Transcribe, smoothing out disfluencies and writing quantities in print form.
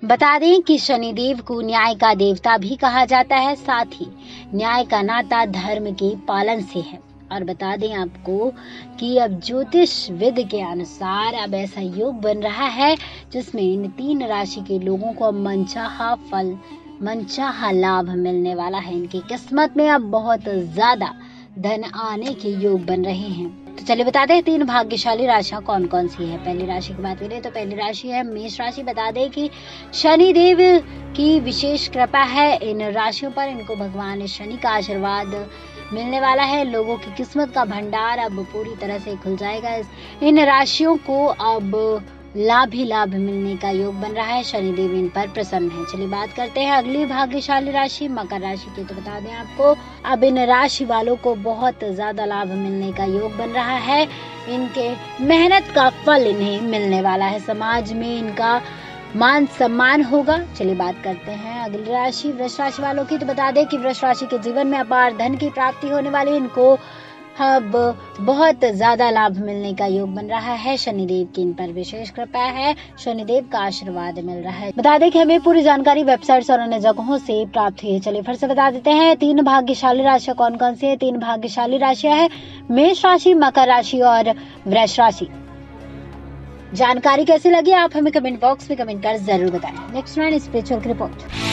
बता दें कि शनिदेव को न्याय का देवता भी कहा जाता है, साथ ही न्याय का नाता धर्म के पालन से है। और बता दें आपको कि अब ज्योतिष विद के अनुसार अब ऐसा योग बन रहा है जिसमें इन 3 राशि के लोगों को मनचाहा फल, मनचाहा लाभ मिलने वाला है। इनकी किस्मत में अब बहुत ज्यादा धन आने के योग बन रहे हैं। तो चलिए बता दें 3 भाग्यशाली राशियां कौन कौन सी है। पहली राशि की बात करें तो पहली राशि है मेष राशि। बता दें कि शनिदेव की विशेष कृपा है इन राशियों पर। इनको भगवान शनि का आशीर्वाद मिलने वाला है। लोगों की किस्मत का भंडार अब पूरी तरह से खुल जाएगा। इन राशियों को अब लाभ ही लाभ मिलने का योग बन रहा है। शनिदेव इन पर प्रसन्न है। चलिए बात करते हैं अगली भाग्यशाली राशि मकर राशि की। तो बता दें आपको अब इन राशि वालों को बहुत ज्यादा लाभ मिलने का योग बन रहा है। इनके मेहनत का फल इन्हें मिलने वाला है। समाज में इनका मान सम्मान होगा। चलिए बात करते हैं अगली राशि वृष राशि वालों की। तो बता दें कि वृष राशि के जीवन में अपार धन की प्राप्ति होने वाली। इनको अब बहुत ज्यादा लाभ मिलने का योग बन रहा है। शनिदेव की इन पर विशेष कृपा है। शनिदेव का आशीर्वाद मिल रहा है। बता दें कि हमें पूरी जानकारी वेबसाइट्स और अन्य जगहों से प्राप्त हुई है। चलिए फिर से बता देते हैं 3 भाग्यशाली राशियां कौन कौन सी है। 3 भाग्यशाली राशियां है मेष राशि, मकर राशि और वृष राशि। जानकारी कैसी लगी आप हमें कमेंट बॉक्स में कमेंट कर जरूर बताएं। Next spiritual report.